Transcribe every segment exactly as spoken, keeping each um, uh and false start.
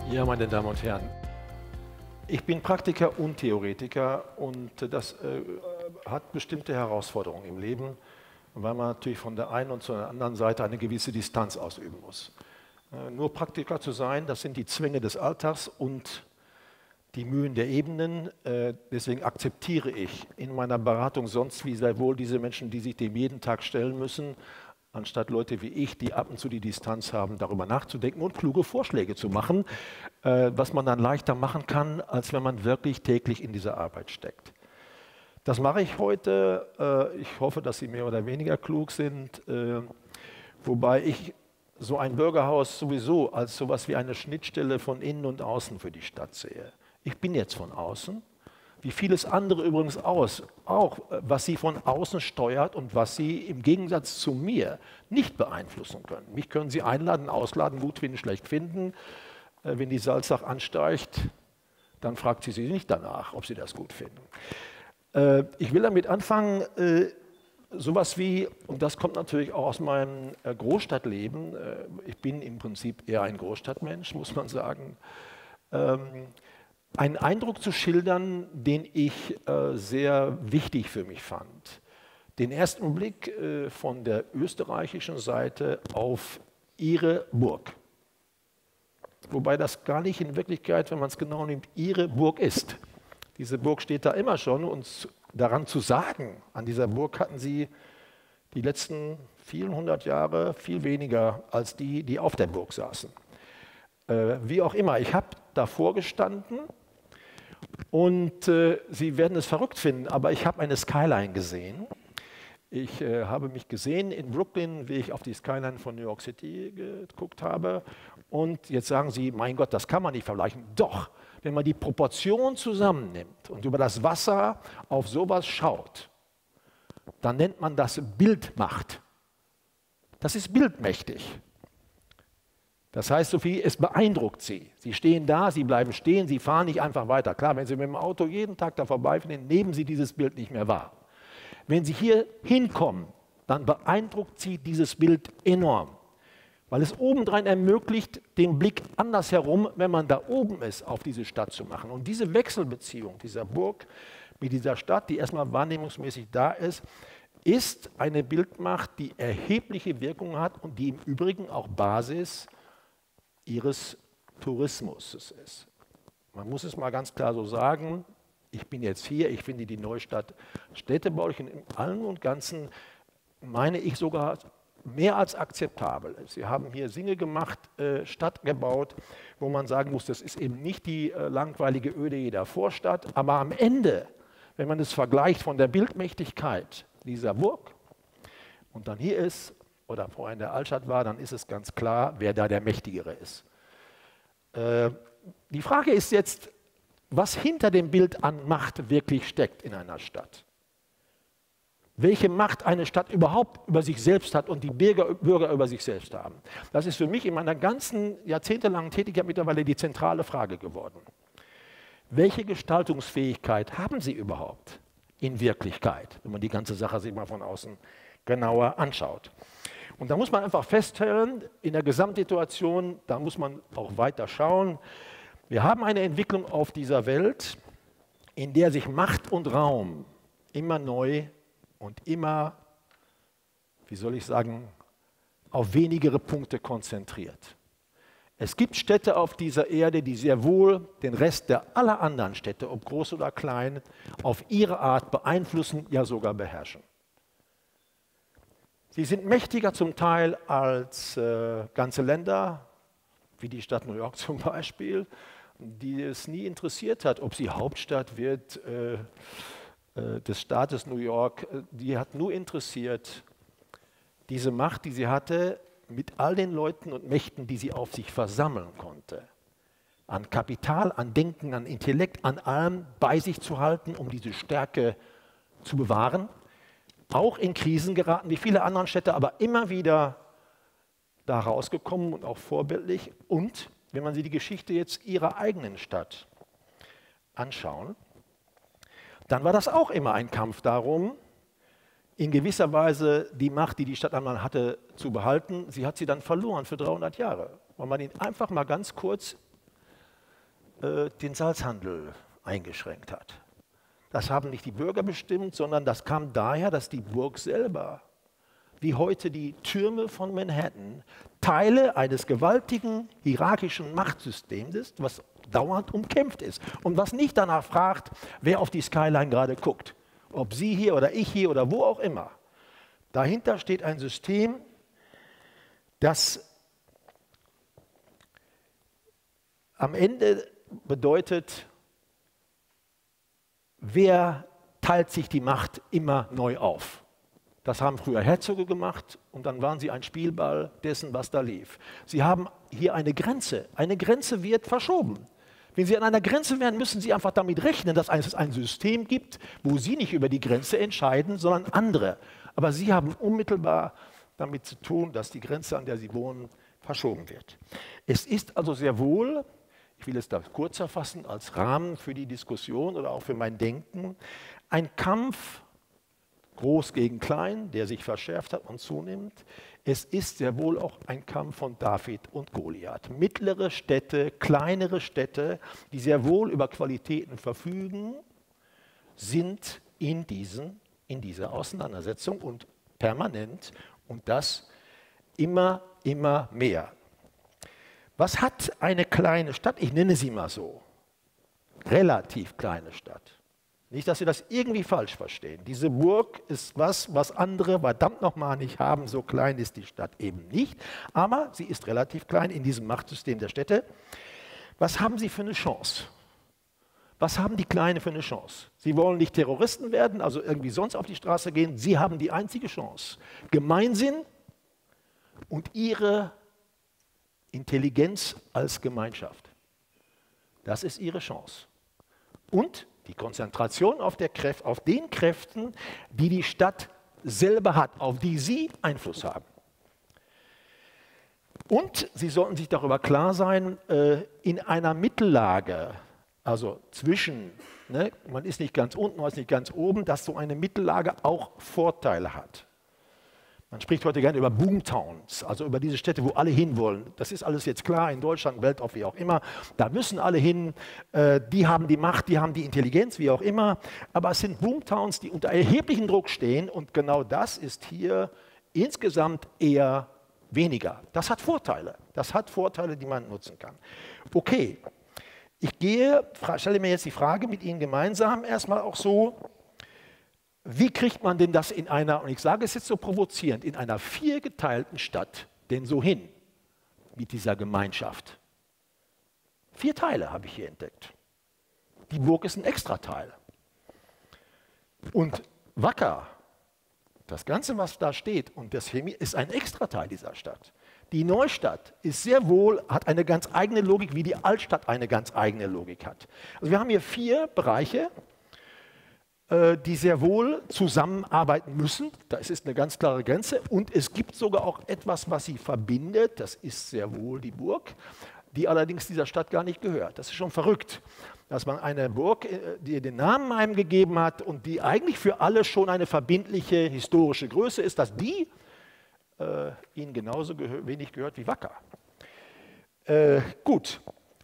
Ja, meine Damen und Herren, ich bin Praktiker und Theoretiker und das äh, hat bestimmte Herausforderungen im Leben, weil man natürlich von der einen und zur anderen Seite eine gewisse Distanz ausüben muss. Äh, nur Praktiker zu sein, das sind die Zwänge des Alltags und die Mühen der Ebenen. Äh, deswegen akzeptiere ich in meiner Beratung sonst wie sehr wohl diese Menschen, die sich dem jeden Tag stellen müssen, anstatt Leute wie ich, die ab und zu die Distanz haben, darüber nachzudenken und kluge Vorschläge zu machen, äh, was man dann leichter machen kann, als wenn man wirklich täglich in dieser Arbeit steckt. Das mache ich heute. Äh, ich hoffe, dass Sie mehr oder weniger klug sind, äh, wobei ich so ein Bürgerhaus sowieso als so etwas wie eine Schnittstelle von innen und außen für die Stadt sehe. Ich bin jetzt von außen, wie vieles andere übrigens aus, auch was Sie von außen steuert und was Sie im Gegensatz zu mir nicht beeinflussen können. Mich können Sie einladen, ausladen, gut finden, schlecht finden. Äh, wenn die Salzach ansteigt, dann fragt sie Sie nicht danach, ob Sie das gut finden. Äh, ich will damit anfangen, äh, sowas wie, und das kommt natürlich auch aus meinem äh, Großstadtleben, äh, ich bin im Prinzip eher ein Großstadtmensch, muss man sagen, ähm, einen Eindruck zu schildern, den ich äh, sehr wichtig für mich fand. Den ersten Blick äh, von der österreichischen Seite auf ihre Burg. Wobei das gar nicht in Wirklichkeit, wenn man es genau nimmt, ihre Burg ist. Diese Burg steht da immer schon und daran zu sagen, an dieser Burg hatten sie die letzten vielen hundert Jahre viel weniger als die, die auf der Burg saßen. Äh, wie auch immer, ich habe davor gestanden. Und äh, Sie werden es verrückt finden, aber ich habe eine Skyline gesehen. Ich äh, habe mich gesehen in Brooklyn, wie ich auf die Skyline von New York City geguckt habe. Und jetzt sagen Sie, mein Gott, das kann man nicht vergleichen. Doch, wenn man die Proportion zusammennimmt und über das Wasser auf sowas schaut, dann nennt man das Bildmacht. Das ist bildmächtig. Das heißt, Sophie, es beeindruckt Sie. Sie stehen da, Sie bleiben stehen, Sie fahren nicht einfach weiter. Klar, wenn Sie mit dem Auto jeden Tag da vorbeifahren, nehmen Sie dieses Bild nicht mehr wahr. Wenn Sie hier hinkommen, dann beeindruckt Sie dieses Bild enorm, weil es obendrein ermöglicht, den Blick andersherum, wenn man da oben ist, auf diese Stadt zu machen. Und diese Wechselbeziehung dieser Burg mit dieser Stadt, die erstmal wahrnehmungsmäßig da ist, ist eine Bildmacht, die erhebliche Wirkung hat und die im Übrigen auch Basis ihres Tourismus ist. Man muss es mal ganz klar so sagen, ich bin jetzt hier, ich finde die Neustadt städtebaulich in allem und Ganzen, meine ich sogar mehr als akzeptabel. Sie haben hier Dinge gemacht, äh, Stadt gebaut, wo man sagen muss, das ist eben nicht die äh, langweilige Öde jeder Vorstadt, aber am Ende, wenn man es vergleicht von der Bildmächtigkeit dieser Burg und dann hier ist, oder vorher in der Altstadt war, dann ist es ganz klar, wer da der Mächtigere ist. Äh, die Frage ist jetzt, was hinter dem Bild an Macht wirklich steckt in einer Stadt. Welche Macht eine Stadt überhaupt über sich selbst hat und die Bürger, Bürger über sich selbst haben. Das ist für mich in meiner ganzen jahrzehntelangen Tätigkeit mittlerweile die zentrale Frage geworden. Welche Gestaltungsfähigkeit haben sie überhaupt in Wirklichkeit, wenn man die ganze Sache sich mal von außen genauer anschaut? Und da muss man einfach feststellen, in der Gesamtsituation, da muss man auch weiter schauen. Wir haben eine Entwicklung auf dieser Welt, in der sich Macht und Raum immer neu und immer, wie soll ich sagen, auf wenigere Punkte konzentriert. Es gibt Städte auf dieser Erde, die sehr wohl den Rest der aller anderen Städte, ob groß oder klein, auf ihre Art beeinflussen, ja sogar beherrschen. Sie sind mächtiger zum Teil als äh, ganze Länder, wie die Stadt New York zum Beispiel, die es nie interessiert hat, ob sie Hauptstadt wird äh, äh, des Staates New York. Die hat nur interessiert, diese Macht, die sie hatte, mit all den Leuten und Mächten, die sie auf sich versammeln konnte, an Kapital, an Denken, an Intellekt, an allem bei sich zu halten, um diese Stärke zu bewahren. Auch in Krisen geraten, wie viele andere Städte, aber immer wieder da rausgekommen und auch vorbildlich. Und wenn man sich die Geschichte jetzt ihrer eigenen Stadt anschauen, dann war das auch immer ein Kampf darum, in gewisser Weise die Macht, die die Stadt einmal hatte, zu behalten. Sie hat sie dann verloren für dreihundert Jahre, weil man ihn einfach mal ganz kurz äh, den Salzhandel eingeschränkt hat. Das haben nicht die Bürger bestimmt, sondern das kam daher, dass die Burg selber, wie heute die Türme von Manhattan, Teile eines gewaltigen hierarchischen Machtsystems ist, was dauernd umkämpft ist und was nicht danach fragt, wer auf die Skyline gerade guckt, ob Sie hier oder ich hier oder wo auch immer. Dahinter steht ein System, das am Ende bedeutet, wer teilt sich die Macht immer neu auf. Das haben früher Herzoge gemacht und dann waren sie ein Spielball dessen, was da lief. Sie haben hier eine Grenze. Eine Grenze wird verschoben. Wenn Sie an einer Grenze wären, müssen Sie einfach damit rechnen, dass es ein System gibt, wo Sie nicht über die Grenze entscheiden, sondern andere. Aber Sie haben unmittelbar damit zu tun, dass die Grenze, an der Sie wohnen, verschoben wird. Es ist also sehr wohl, ich will es da kurzer fassen, als Rahmen für die Diskussion oder auch für mein Denken, ein Kampf groß gegen klein, der sich verschärft hat und zunimmt. Es ist sehr wohl auch ein Kampf von David und Goliath. Mittlere Städte, kleinere Städte, die sehr wohl über Qualitäten verfügen, sind in, diesen, in dieser Auseinandersetzung und permanent und das immer, immer mehr. Was hat eine kleine Stadt? Ich nenne sie mal so. Relativ kleine Stadt. Nicht, dass Sie das irgendwie falsch verstehen. Diese Burg ist was, was andere verdammt nochmal nicht haben. So klein ist die Stadt eben nicht. Aber sie ist relativ klein in diesem Machtsystem der Städte. Was haben Sie für eine Chance? Was haben die Kleinen für eine Chance? Sie wollen nicht Terroristen werden, also irgendwie sonst auf die Straße gehen. Sie haben die einzige Chance. Gemeinsinn und ihre Intelligenz als Gemeinschaft. Das ist ihre Chance. Und die Konzentration auf, der Kräf- auf den Kräften, die die Stadt selber hat, auf die sie Einfluss haben. Und Sie sollten sich darüber klar sein, äh, in einer Mittellage, also zwischen, ne, man ist nicht ganz unten, man ist nicht ganz oben, dass so eine Mittellage auch Vorteile hat. Man spricht heute gerne über Boomtowns, also über diese Städte, wo alle hinwollen. Das ist alles jetzt klar, in Deutschland, Welt, wie auch immer. Da müssen alle hin, äh, die haben die Macht, die haben die Intelligenz, wie auch immer. Aber es sind Boomtowns, die unter erheblichem Druck stehen und genau das ist hier insgesamt eher weniger. Das hat Vorteile, das hat Vorteile, die man nutzen kann. Okay, ich gehe, stelle mir jetzt die Frage mit Ihnen gemeinsam erstmal auch so, wie kriegt man denn das in einer, und ich sage es jetzt so provozierend, in einer viergeteilten Stadt denn so hin mit dieser Gemeinschaft? Vier Teile habe ich hier entdeckt. Die Burg ist ein Extrateil. Und Wacker, das Ganze, was da steht, und das Chemie ist ein Extrateil dieser Stadt. Die Neustadt ist sehr wohl, hat eine ganz eigene Logik, wie die Altstadt eine ganz eigene Logik hat. Also wir haben hier vier Bereiche, die sehr wohl zusammenarbeiten müssen. Das ist eine ganz klare Grenze. Und es gibt sogar auch etwas, was sie verbindet. Das ist sehr wohl die Burg, die allerdings dieser Stadt gar nicht gehört. Das ist schon verrückt, dass man eine Burg, die den Namen einem gegeben hat und die eigentlich für alle schon eine verbindliche historische Größe ist, dass die äh, ihnen genauso gehör wenig gehört wie Wacker. Äh, gut.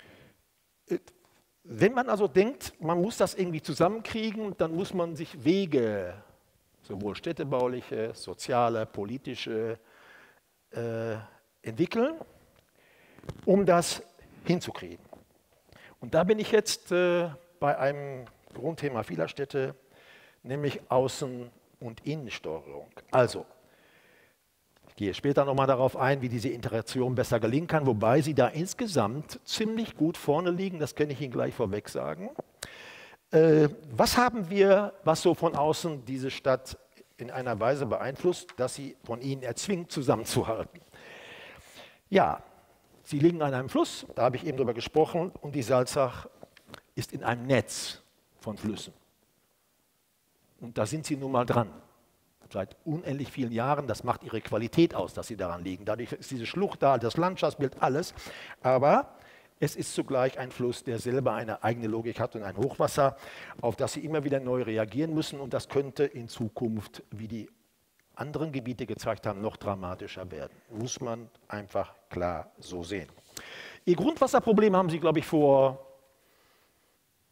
Wenn man also denkt, man muss das irgendwie zusammenkriegen, dann muss man sich Wege, sowohl städtebauliche, soziale, politische, äh, entwickeln, um das hinzukriegen. Und da bin ich jetzt äh, bei einem Grundthema vieler Städte, nämlich Außen- und Innensteuerung. Also, ich gehe später nochmal darauf ein, wie diese Integration besser gelingen kann, wobei sie da insgesamt ziemlich gut vorne liegen, das kann ich Ihnen gleich vorweg sagen. Äh, was haben wir, was so von außen diese Stadt in einer Weise beeinflusst, dass sie von ihnen erzwingt, zusammenzuhalten? Ja, sie liegen an einem Fluss, da habe ich eben drüber gesprochen, und die Salzach ist in einem Netz von Flüssen. Und da sind sie nun mal dran. Seit unendlich vielen Jahren, das macht ihre Qualität aus, dass sie daran liegen. Dadurch ist diese Schlucht da, das Landschaftsbild, alles. Aber es ist zugleich ein Fluss, der selber eine eigene Logik hat und ein Hochwasser, auf das sie immer wieder neu reagieren müssen. Und das könnte in Zukunft, wie die anderen Gebiete gezeigt haben, noch dramatischer werden. Muss man einfach klar so sehen. Ihr Grundwasserproblem haben Sie, glaube ich, vor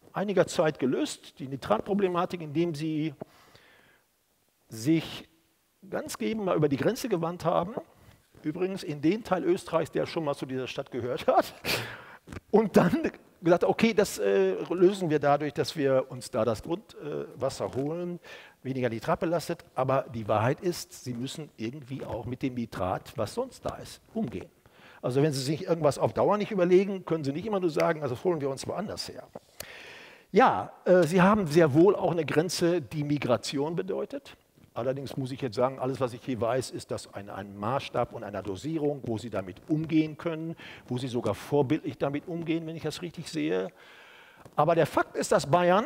einiger Zeit gelöst, die Nitratproblematik, indem sie sich ganz eben mal über die Grenze gewandt haben. Übrigens in den Teil Österreichs, der schon mal zu dieser Stadt gehört hat. Und dann gesagt, okay, das äh, lösen wir dadurch, dass wir uns da das Grundwasser äh, holen, weniger Nitrat belastet. Aber die Wahrheit ist, Sie müssen irgendwie auch mit dem Nitrat, was sonst da ist, umgehen. Also wenn Sie sich irgendwas auf Dauer nicht überlegen, können Sie nicht immer nur sagen, also holen wir uns woanders her. Ja, äh, Sie haben sehr wohl auch eine Grenze, die Migration bedeutet. Allerdings muss ich jetzt sagen, alles, was ich hier weiß, ist das ein, ein Maßstab und eine Dosierung, wo Sie damit umgehen können, wo Sie sogar vorbildlich damit umgehen, wenn ich das richtig sehe. Aber der Fakt ist, dass Bayern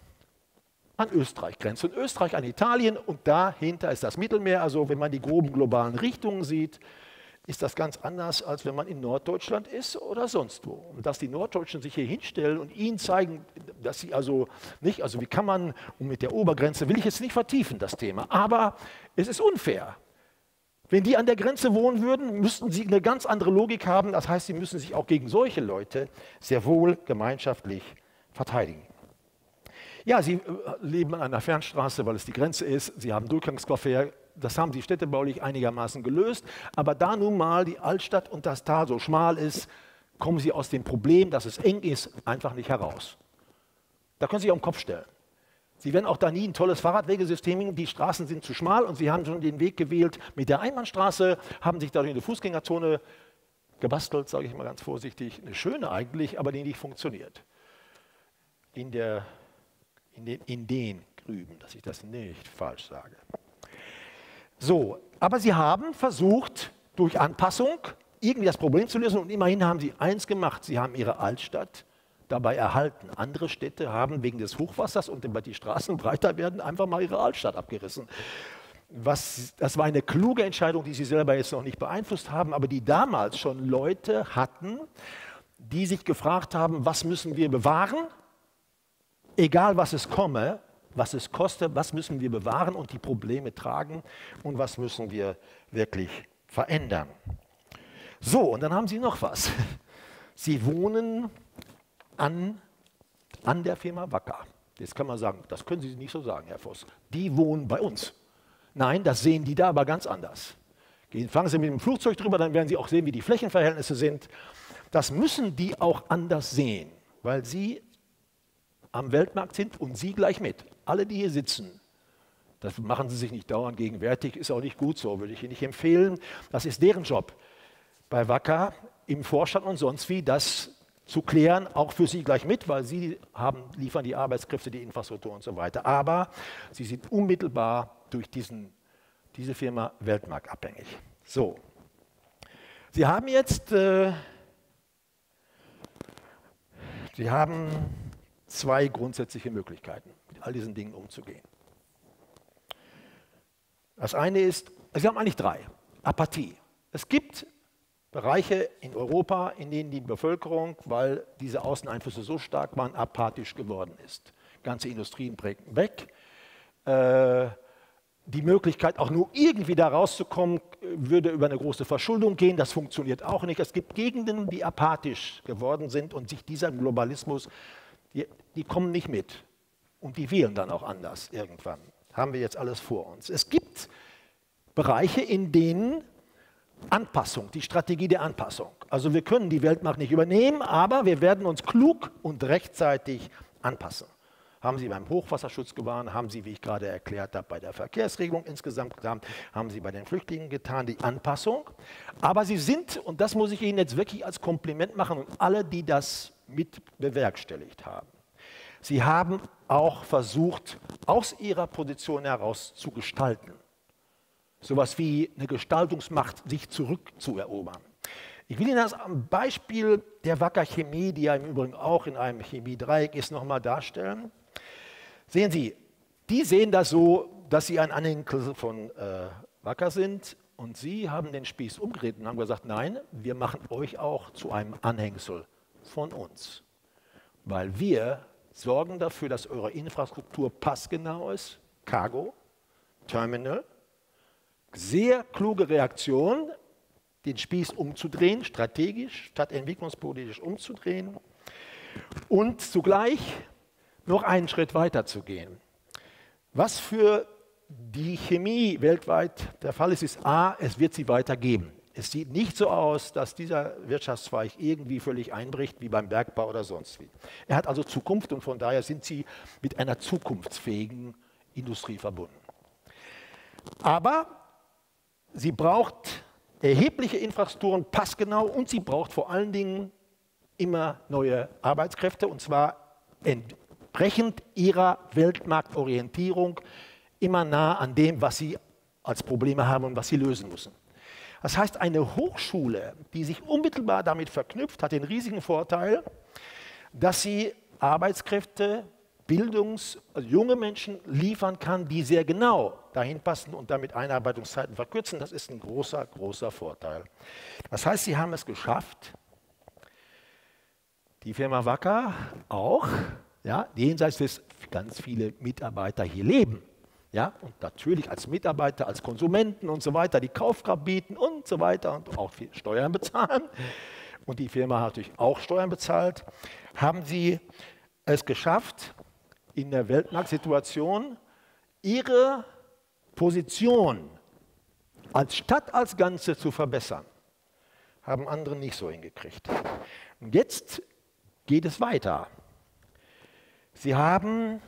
an Österreich grenzt und Österreich an Italien und dahinter ist das Mittelmeer. Also wenn man die groben globalen Richtungen sieht, ist das ganz anders, als wenn man in Norddeutschland ist oder sonst wo. Und dass die Norddeutschen sich hier hinstellen und ihnen zeigen, dass sie also nicht, also wie kann man, und mit der Obergrenze will ich jetzt nicht vertiefen, das Thema, aber es ist unfair. Wenn die an der Grenze wohnen würden, müssten sie eine ganz andere Logik haben. Das heißt, sie müssen sich auch gegen solche Leute sehr wohl gemeinschaftlich verteidigen. Ja, sie leben an einer Fernstraße, weil es die Grenze ist. Sie haben Durchgangsverkehr. Das haben sie städtebaulich einigermaßen gelöst. Aber da nun mal die Altstadt und das Tal so schmal ist, kommen sie aus dem Problem, dass es eng ist, einfach nicht heraus. Da können Sie sich auf den Kopf stellen. Sie werden auch da nie ein tolles Fahrradwegesystem hin. Die Straßen sind zu schmal und Sie haben schon den Weg gewählt mit der Einbahnstraße, haben sich dadurch eine Fußgängerzone gebastelt, sage ich mal ganz vorsichtig. Eine schöne eigentlich, aber die nicht funktioniert. In, der, in, den, in den Grüben, dass ich das nicht falsch sage. So, aber Sie haben versucht, durch Anpassung irgendwie das Problem zu lösen und immerhin haben Sie eins gemacht. Sie haben Ihre Altstadt dabei erhalten. Andere Städte haben wegen des Hochwassers und weil die Straßen breiter werden, einfach mal ihre Altstadt abgerissen. Was, das war eine kluge Entscheidung, die Sie selber jetzt noch nicht beeinflusst haben, aber die damals schon Leute hatten, die sich gefragt haben, was müssen wir bewahren, egal was es komme, was es kostet, was müssen wir bewahren und die Probleme tragen und was müssen wir wirklich verändern. So, und dann haben Sie noch was. Sie wohnen an, an der Firma Wacker. Jetzt kann man sagen, das können Sie nicht so sagen, Herr Voss. Die wohnen bei uns. Nein, das sehen die da aber ganz anders. Gehen, fangen Sie mit dem Flugzeug drüber, dann werden Sie auch sehen, wie die Flächenverhältnisse sind. Das müssen die auch anders sehen, weil Sie am Weltmarkt sind und Sie gleich mit. Alle, die hier sitzen, das machen Sie sich nicht dauernd gegenwärtig, ist auch nicht gut so, würde ich Ihnen nicht empfehlen. Das ist deren Job bei Wacker im Vorstand und sonst wie, das zu klären, auch für Sie gleich mit, weil Sie haben, liefern die Arbeitskräfte, die Infrastruktur und so weiter. Aber Sie sind unmittelbar durch diesen, diese Firma weltmarktabhängig. So, Sie haben jetzt, äh, Sie haben zwei grundsätzliche Möglichkeiten, mit all diesen Dingen umzugehen. Das eine ist, Sie haben eigentlich drei. Apathie. Es gibt Bereiche in Europa, in denen die Bevölkerung, weil diese Außeneinflüsse so stark waren, apathisch geworden ist. Ganze Industrien brechen weg. Äh, die Möglichkeit, auch nur irgendwie da rauszukommen, würde über eine große Verschuldung gehen. Das funktioniert auch nicht. Es gibt Gegenden, die apathisch geworden sind und sich dieser Globalismus, die, die kommen nicht mit. Und die wählen dann auch anders irgendwann. Haben wir jetzt alles vor uns. Es gibt Bereiche, in denen Anpassung, die Strategie der Anpassung. Also wir können die Weltmacht nicht übernehmen, aber wir werden uns klug und rechtzeitig anpassen. Haben Sie beim Hochwasserschutz getan, haben Sie, wie ich gerade erklärt habe, bei der Verkehrsregelung insgesamt getan, haben Sie bei den Flüchtlingen getan, die Anpassung. Aber Sie sind, und das muss ich Ihnen jetzt wirklich als Kompliment machen, und alle, die das mit bewerkstelligt haben, Sie haben auch versucht, aus Ihrer Position heraus zu gestalten. Sowas wie eine Gestaltungsmacht sich zurückzuerobern. Ich will Ihnen das am Beispiel der Wacker Chemie, die ja im Übrigen auch in einem Chemiedreieck ist, nochmal darstellen. Sehen Sie, die sehen das so, dass sie ein Anhängsel von äh, Wacker sind und Sie haben den Spieß umgedreht und haben gesagt, nein, wir machen euch auch zu einem Anhängsel von uns. Weil wir sorgen dafür, dass eure Infrastruktur passgenau ist, Cargo, Terminal. Sehr kluge Reaktion, den Spieß umzudrehen, strategisch statt entwicklungspolitisch umzudrehen. Und zugleich noch einen Schritt weiter zu gehen. Was für die Chemie weltweit der Fall ist, ist A, es wird sie weiter geben. Es sieht nicht so aus, dass dieser Wirtschaftszweig irgendwie völlig einbricht, wie beim Bergbau oder sonst wie. Er hat also Zukunft und von daher sind sie mit einer zukunftsfähigen Industrie verbunden. Aber sie braucht erhebliche Infrastrukturen, passgenau, und sie braucht vor allen Dingen immer neue Arbeitskräfte, und zwar entsprechend ihrer Weltmarktorientierung, immer nah an dem, was sie als Probleme haben und was sie lösen müssen. Das heißt, eine Hochschule, die sich unmittelbar damit verknüpft, hat den riesigen Vorteil, dass sie Arbeitskräfte, Bildungs-, also junge Menschen liefern kann, die sehr genau dahin passen und damit Einarbeitungszeiten verkürzen. Das ist ein großer, großer Vorteil. Das heißt, sie haben es geschafft, die Firma Wacker auch, ja, jenseits des ganz viele Mitarbeiter hier leben. Ja, und natürlich als Mitarbeiter, als Konsumenten und so weiter, die Kaufkraft bieten und so weiter und auch viel Steuern bezahlen. Und die Firma hat natürlich auch Steuern bezahlt. Haben sie es geschafft, in der Weltmarktsituation ihre Position als Stadt als Ganze zu verbessern. Haben andere nicht so hingekriegt. Und jetzt geht es weiter. Sie haben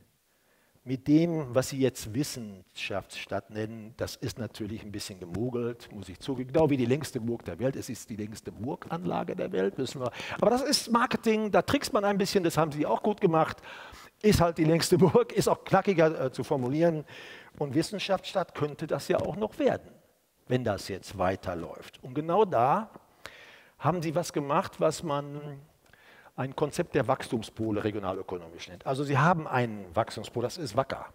mit dem, was Sie jetzt Wissenschaftsstadt nennen, das ist natürlich ein bisschen gemogelt, muss ich zugeben. Genau wie die längste Burg der Welt. Es ist die längste Burganlage der Welt, wissen wir. Aber das ist Marketing, da trickst man ein bisschen, das haben Sie auch gut gemacht. Ist halt die längste Burg, ist auch knackiger äh, zu formulieren. Und Wissenschaftsstadt könnte das ja auch noch werden, wenn das jetzt weiterläuft. Und genau da haben Sie was gemacht, was man ein Konzept der Wachstumspole regionalökonomisch nennt. Also Sie haben einen Wachstumspol, das ist Wacker.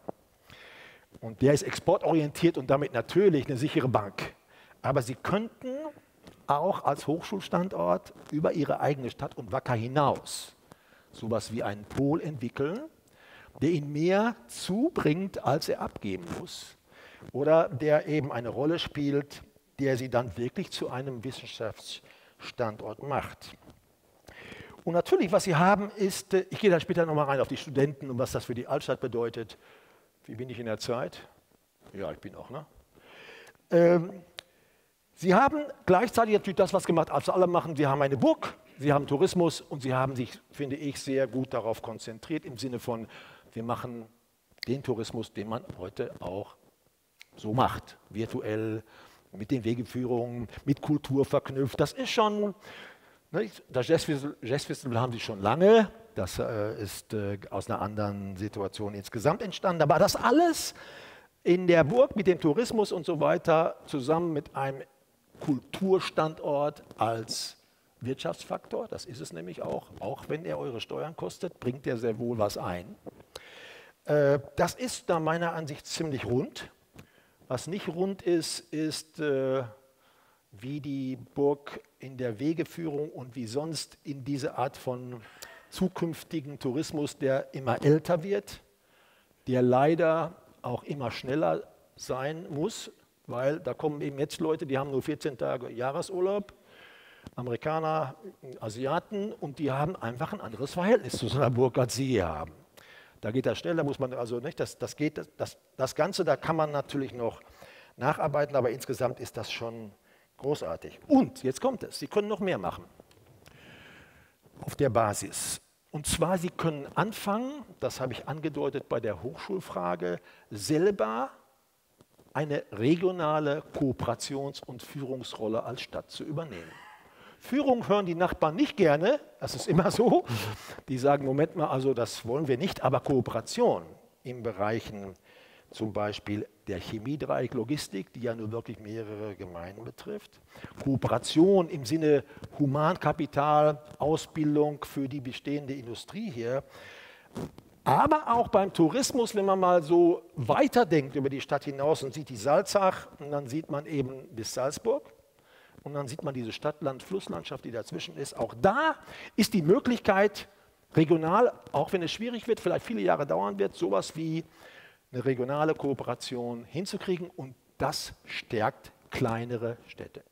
Und der ist exportorientiert und damit natürlich eine sichere Bank. Aber Sie könnten auch als Hochschulstandort über Ihre eigene Stadt und Wacker hinaus sowas wie einen Pol entwickeln, der Ihnen mehr zubringt, als er abgeben muss. Oder der eben eine Rolle spielt, der Sie dann wirklich zu einem Wissenschaftsstandort macht. Und natürlich, was Sie haben, ist, ich gehe da später nochmal rein auf die Studenten und was das für die Altstadt bedeutet. Wie bin ich in der Zeit? Ja, ich bin auch, ne? Ähm, Sie haben gleichzeitig natürlich das, was gemacht, als alle machen. Sie haben eine Burg, Sie haben Tourismus und Sie haben sich, finde ich, sehr gut darauf konzentriert, im Sinne von, wir machen den Tourismus, den man heute auch so macht, virtuell, mit den Wegeführungen, mit Kultur verknüpft. Das ist schon... Das Jazzfestival haben Sie schon lange, das äh, ist äh, aus einer anderen Situation insgesamt entstanden, aber das alles in der Burg mit dem Tourismus und so weiter zusammen mit einem Kulturstandort als Wirtschaftsfaktor, das ist es nämlich auch, auch wenn er eure Steuern kostet, bringt er sehr wohl was ein. Äh, das ist da meiner Ansicht ziemlich rund. Was nicht rund ist, ist... Äh, wie die Burg in der Wegeführung und wie sonst in diese Art von zukünftigen Tourismus, der immer älter wird, der leider auch immer schneller sein muss, weil da kommen eben jetzt Leute, die haben nur vierzehn Tage Jahresurlaub, Amerikaner, Asiaten, und die haben einfach ein anderes Verhältnis zu so einer Burg, als sie hier haben. Da geht das schneller, muss man also nicht, das, das geht, das, das Ganze, da kann man natürlich noch nacharbeiten, aber insgesamt ist das schon großartig. Und, jetzt kommt es, Sie können noch mehr machen auf der Basis. Und zwar, Sie können anfangen, das habe ich angedeutet bei der Hochschulfrage, selber eine regionale Kooperations- und Führungsrolle als Stadt zu übernehmen. Führung hören die Nachbarn nicht gerne, das ist immer so. Die sagen, Moment mal, also das wollen wir nicht, aber Kooperation in Bereichen zum Beispiel der Chemiedreieck Logistik, die ja nur wirklich mehrere Gemeinden betrifft. Kooperation im Sinne Humankapital, Ausbildung für die bestehende Industrie hier. Aber auch beim Tourismus, wenn man mal so weiterdenkt über die Stadt hinaus und sieht die Salzach, und dann sieht man eben bis Salzburg und dann sieht man diese Stadt-Land-Flusslandschaft, die dazwischen ist. Auch da ist die Möglichkeit, regional, auch wenn es schwierig wird, vielleicht viele Jahre dauern wird, sowas wie eine regionale Kooperation hinzukriegen, und das stärkt kleinere Städte.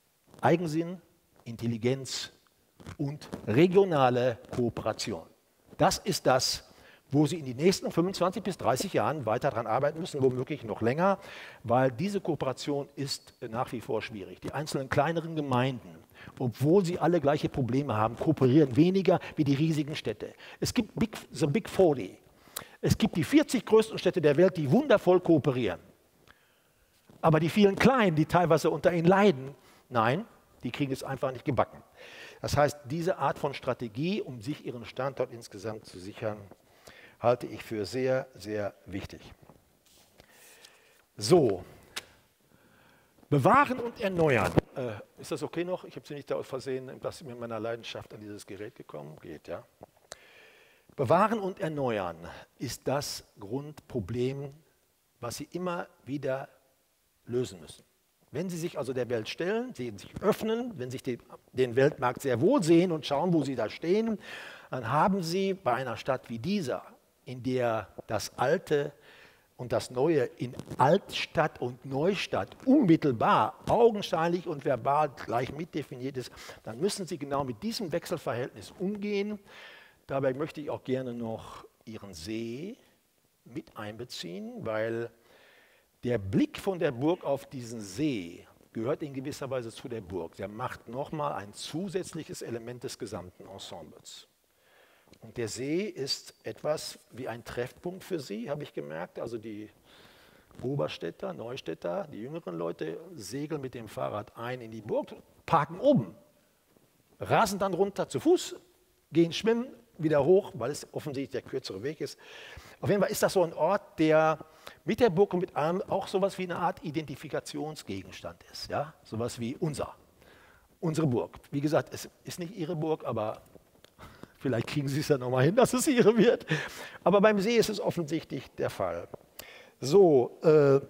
Eigensinn, Intelligenz und regionale Kooperation. Das ist das, wo Sie in den nächsten fünfundzwanzig bis dreißig Jahren weiter daran arbeiten müssen, womöglich noch länger, weil diese Kooperation ist nach wie vor schwierig. Die einzelnen kleineren Gemeinden, obwohl sie alle gleiche Probleme haben, kooperieren weniger wie die riesigen Städte. Es gibt Big, the Big vierzig. Es gibt die vierzig größten Städte der Welt, die wundervoll kooperieren. Aber die vielen Kleinen, die teilweise unter ihnen leiden, nein, die kriegen es einfach nicht gebacken. Das heißt, diese Art von Strategie, um sich ihren Standort insgesamt zu sichern, halte ich für sehr, sehr wichtig. So, bewahren und erneuern. Äh, ist das okay noch? Ich habe Sie nicht da aus Versehen dass mit meiner Leidenschaft an dieses Gerät gekommen. Geht, ja. Bewahren und erneuern ist das Grundproblem, was Sie immer wieder lösen müssen. Wenn Sie sich also der Welt stellen, Sie sich öffnen, wenn Sie sich den Weltmarkt sehr wohl sehen und schauen, wo Sie da stehen, dann haben Sie bei einer Stadt wie dieser, in der das Alte und das Neue in Altstadt und Neustadt unmittelbar, augenscheinlich und verbal gleich mitdefiniert ist, dann müssen Sie genau mit diesem Wechselverhältnis umgehen. Dabei möchte ich auch gerne noch Ihren See mit einbeziehen, weil der Blick von der Burg auf diesen See gehört in gewisser Weise zu der Burg. Der macht nochmal ein zusätzliches Element des gesamten Ensembles. Und der See ist etwas wie ein Treffpunkt für Sie, habe ich gemerkt. Also die Oberstädter, Neustädter, die jüngeren Leute segeln mit dem Fahrrad ein in die Burg, parken oben, rasen dann runter zu Fuß, gehen schwimmen, wieder hoch, weil es offensichtlich der kürzere Weg ist. Auf jeden Fall ist das so ein Ort, der mit der Burg und mit allem auch sowas wie eine Art Identifikationsgegenstand ist. Ja? Sowas wie unser, unsere Burg. Wie gesagt, es ist nicht Ihre Burg, aber vielleicht kriegen Sie es ja nochmal hin, dass es Ihre wird. Aber beim See ist es offensichtlich der Fall. So, äh,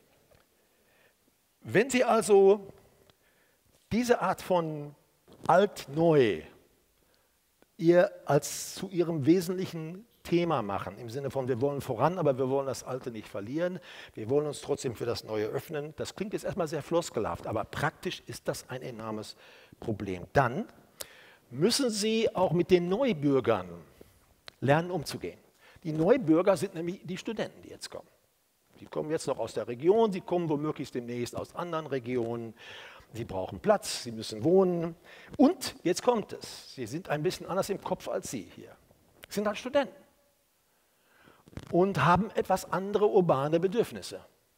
wenn Sie also diese Art von Alt-Neu ihr als zu Ihrem wesentlichen Thema machen, im Sinne von, wir wollen voran, aber wir wollen das Alte nicht verlieren, wir wollen uns trotzdem für das Neue öffnen. Das klingt jetzt erstmal sehr floskelhaft, aber praktisch ist das ein enormes Problem. Dann müssen Sie auch mit den Neubürgern lernen, umzugehen. Die Neubürger sind nämlich die Studenten, die jetzt kommen. Die kommen jetzt noch aus der Region, sie kommen womöglich demnächst aus anderen Regionen. Sie brauchen Platz, sie müssen wohnen. Und jetzt kommt es, sie sind ein bisschen anders im Kopf als Sie hier. Sie sind halt Studenten und haben etwas andere urbane Bedürfnisse.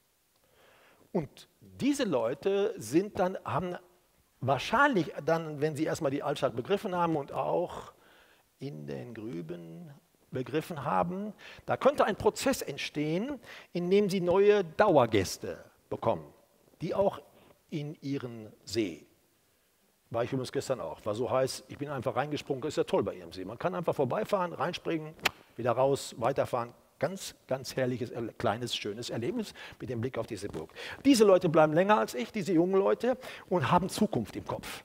Und diese Leute sind dann, haben wahrscheinlich dann, wenn sie erstmal die Altstadt begriffen haben und auch in den Grüben begriffen haben, da könnte ein Prozess entstehen, in dem sie neue Dauergäste bekommen, die auch in ihren See. War ich übrigens gestern auch. War so heiß, ich bin einfach reingesprungen, ist ja toll bei Ihrem See. Man kann einfach vorbeifahren, reinspringen, wieder raus, weiterfahren. Ganz, ganz herrliches, kleines, schönes Erlebnis mit dem Blick auf diese Burg. Diese Leute bleiben länger als ich, diese jungen Leute, und haben Zukunft im Kopf.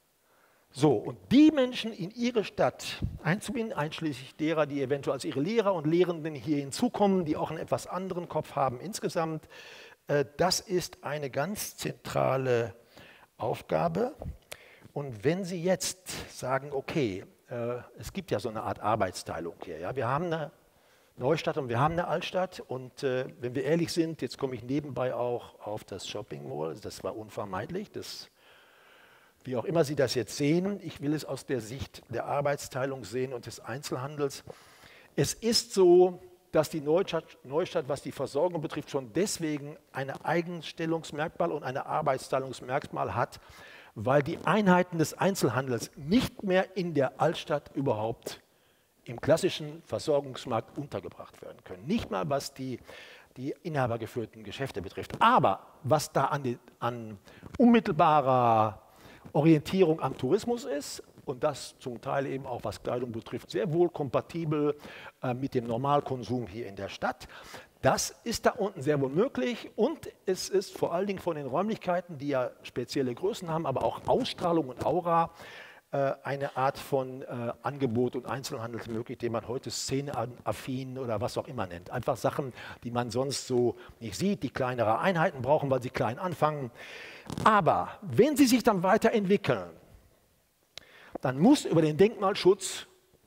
So, und die Menschen in ihre Stadt einzubinden, einschließlich derer, die eventuell als ihre Lehrer und Lehrenden hier hinzukommen, die auch einen etwas anderen Kopf haben insgesamt, äh, das ist eine ganz zentrale Aufgabe. Und wenn Sie jetzt sagen, okay, äh, es gibt ja so eine Art Arbeitsteilung hier, ja, wir haben eine Neustadt und wir haben eine Altstadt, und äh, wenn wir ehrlich sind, jetzt komme ich nebenbei auch auf das Shopping Mall, das war unvermeidlich, das, wie auch immer Sie das jetzt sehen, ich will es aus der Sicht der Arbeitsteilung sehen und des Einzelhandels. Es ist so, dass die Neustadt, Neustadt, was die Versorgung betrifft, schon deswegen ein Eigenstellungsmerkmal und eine Arbeitsteilungsmerkmal hat, weil die Einheiten des Einzelhandels nicht mehr in der Altstadt überhaupt im klassischen Versorgungsmarkt untergebracht werden können. Nicht mal, was die, die inhabergeführten Geschäfte betrifft. Aber was da an, die, an unmittelbarer Orientierung am Tourismus ist, und das zum Teil eben auch, was Kleidung betrifft, sehr wohl kompatibel äh, mit dem Normalkonsum hier in der Stadt, das ist da unten sehr wohl möglich, und es ist vor allen Dingen von den Räumlichkeiten, die ja spezielle Größen haben, aber auch Ausstrahlung und Aura, eine Art von äh, Angebot und Einzelhandel möglich, den man heute szeneaffin oder was auch immer nennt. Einfach Sachen, die man sonst so nicht sieht, die kleinere Einheiten brauchen, weil sie klein anfangen. Aber wenn sie sich dann weiterentwickeln, dann muss über den Denkmalschutz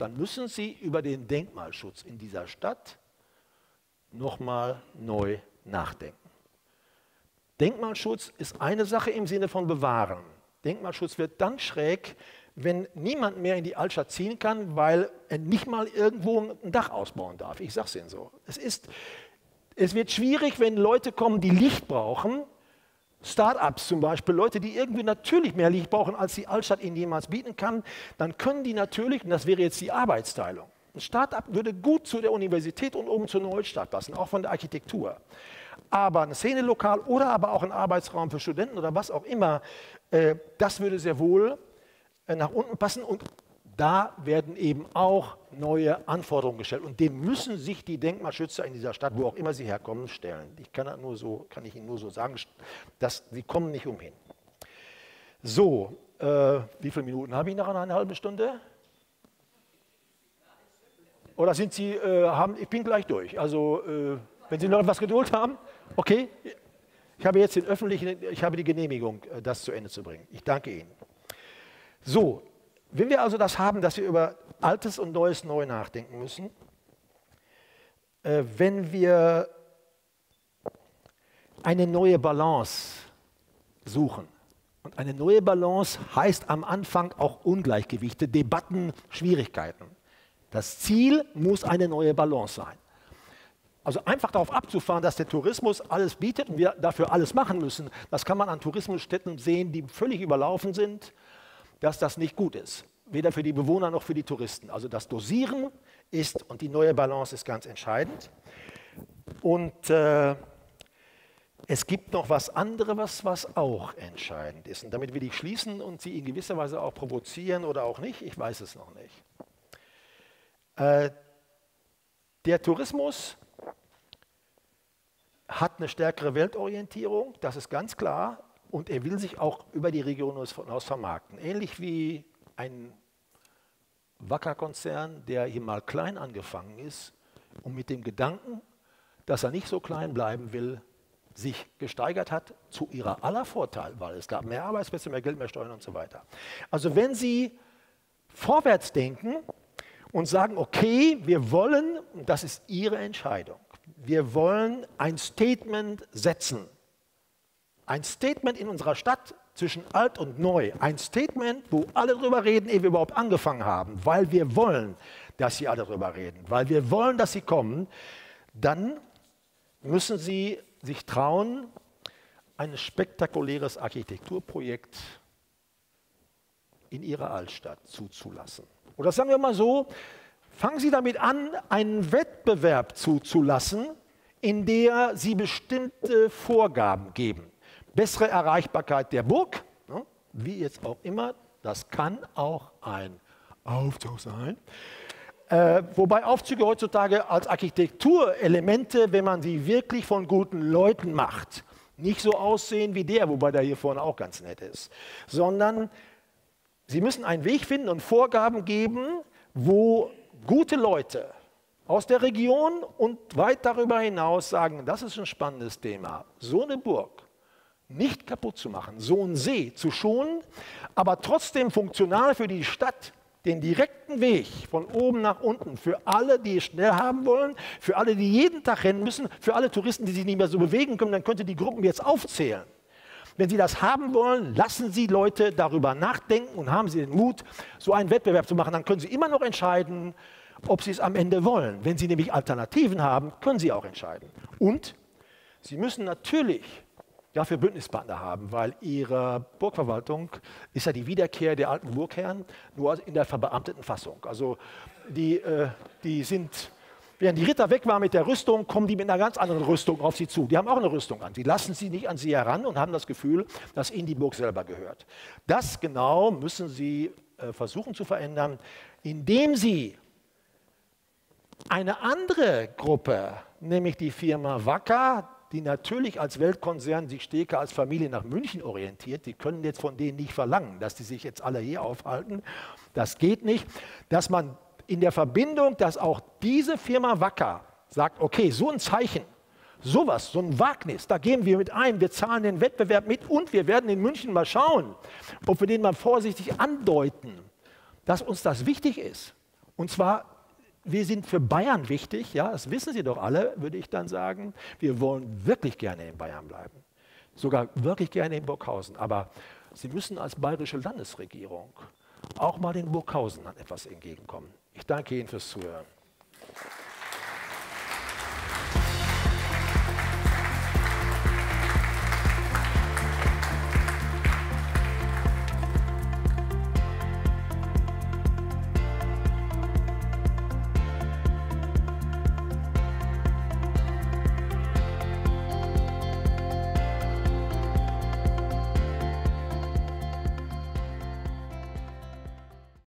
dann müssen Sie über den Denkmalschutz in dieser Stadt nochmal neu nachdenken. Denkmalschutz ist eine Sache im Sinne von bewahren. Denkmalschutz wird dann schräg, wenn niemand mehr in die Altstadt ziehen kann, weil er nicht mal irgendwo ein Dach ausbauen darf. Ich sage es Ihnen so. Es ist, es wird schwierig, wenn Leute kommen, die Licht brauchen, Start-ups zum Beispiel, Leute, die irgendwie natürlich mehr Licht brauchen, als die Altstadt ihnen jemals bieten kann, dann können die natürlich, und das wäre jetzt die Arbeitsteilung, ein Start-up würde gut zu der Universität und oben zur Neustadt passen, auch von der Architektur. Aber ein Szenelokal oder aber auch ein Arbeitsraum für Studenten oder was auch immer, äh, das würde sehr wohl äh, nach unten passen und da werden eben auch neue Anforderungen gestellt. Und dem müssen sich die Denkmalschützer in dieser Stadt, wo auch immer sie herkommen, stellen. Ich kann, das nur so, kann ich Ihnen nur so sagen, dass sie kommen nicht umhin. So, äh, wie viele Minuten habe ich noch? Eine halbe Stunde? Oder sind Sie, äh, haben, ich bin gleich durch. Also, äh, wenn Sie noch etwas Geduld haben, okay. Ich habe jetzt den öffentlichen, ich habe die Genehmigung, das zu Ende zu bringen. Ich danke Ihnen. So. Wenn wir also das haben, dass wir über Altes und Neues neu nachdenken müssen, äh, wenn wir eine neue Balance suchen, und eine neue Balance heißt am Anfang auch Ungleichgewichte, Debatten, Schwierigkeiten. Das Ziel muss eine neue Balance sein. Also einfach darauf abzufahren, dass der Tourismus alles bietet und wir dafür alles machen müssen, das kann man an Tourismusstätten sehen, die völlig überlaufen sind, dass das nicht gut ist, weder für die Bewohner noch für die Touristen. Also das Dosieren ist, und die neue Balance ist ganz entscheidend. Und äh, es gibt noch was anderes, was, was auch entscheidend ist. Und damit will ich schließen und Sie in gewisser Weise auch provozieren oder auch nicht, ich weiß es noch nicht. Äh, der Tourismus hat eine stärkere Weltorientierung, das ist ganz klar. Und er will sich auch über die Region hinaus vermarkten. Ähnlich wie ein Wacker-Konzern, der hier mal klein angefangen ist und mit dem Gedanken, dass er nicht so klein bleiben will, sich gesteigert hat zu ihrer aller Vorteil, weil es gab mehr Arbeitsplätze, mehr Geld, mehr Steuern und so weiter. Also wenn Sie vorwärts denken und sagen, okay, wir wollen, und das ist Ihre Entscheidung, wir wollen ein Statement setzen, ein Statement in unserer Stadt zwischen alt und neu. Ein Statement, wo alle drüber reden, ehe wir überhaupt angefangen haben, weil wir wollen, dass sie alle drüber reden, weil wir wollen, dass sie kommen. Dann müssen Sie sich trauen, ein spektakuläres Architekturprojekt in Ihrer Altstadt zuzulassen. Oder sagen wir mal so, fangen Sie damit an, einen Wettbewerb zuzulassen, in der Sie bestimmte Vorgaben geben. Bessere Erreichbarkeit der Burg, ne, wie jetzt auch immer, das kann auch ein Aufzug sein. Äh, wobei Aufzüge heutzutage als Architekturelemente, wenn man sie wirklich von guten Leuten macht, nicht so aussehen wie der, wobei der hier vorne auch ganz nett ist, sondern sie müssen einen Weg finden und Vorgaben geben, wo gute Leute aus der Region und weit darüber hinaus sagen, das ist ein spannendes Thema, so eine Burg nicht kaputt zu machen, so einen See zu schonen, aber trotzdem funktional für die Stadt, den direkten Weg von oben nach unten, für alle, die es schnell haben wollen, für alle, die jeden Tag rennen müssen, für alle Touristen, die sich nicht mehr so bewegen können, dann könnte die Gruppen jetzt aufzählen. Wenn Sie das haben wollen, lassen Sie Leute darüber nachdenken und haben Sie den Mut, so einen Wettbewerb zu machen, dann können Sie immer noch entscheiden, ob Sie es am Ende wollen. Wenn Sie nämlich Alternativen haben, können Sie auch entscheiden. Und Sie müssen natürlich dafür Bündnispartner haben, weil Ihre Burgverwaltung ist ja die Wiederkehr der alten Burgherren, nur in der verbeamteten Fassung. Also die, äh, die sind, während die Ritter weg waren mit der Rüstung, kommen die mit einer ganz anderen Rüstung auf sie zu. Die haben auch eine Rüstung an. Die lassen sie nicht an sie heran und haben das Gefühl, dass ihnen die Burg selber gehört. Das genau müssen Sie äh, versuchen zu verändern, indem Sie eine andere Gruppe, nämlich die Firma Wacker, die natürlich als Weltkonzern sich stärker als Familie nach München orientiert, die können jetzt von denen nicht verlangen, dass die sich jetzt alle hier aufhalten. Das geht nicht. Dass man in der Verbindung, dass auch diese Firma Wacker sagt, okay, so ein Zeichen, sowas, so ein Wagnis, da gehen wir mit ein, wir zahlen den Wettbewerb mit und wir werden in München mal schauen, ob wir den mal vorsichtig andeuten, dass uns das wichtig ist. Und zwar, wir sind für Bayern wichtig, ja, das wissen Sie doch alle, würde ich dann sagen. Wir wollen wirklich gerne in Bayern bleiben, sogar wirklich gerne in Burghausen. Aber Sie müssen als bayerische Landesregierung auch mal den Burghausen an etwas entgegenkommen. Ich danke Ihnen fürs Zuhören.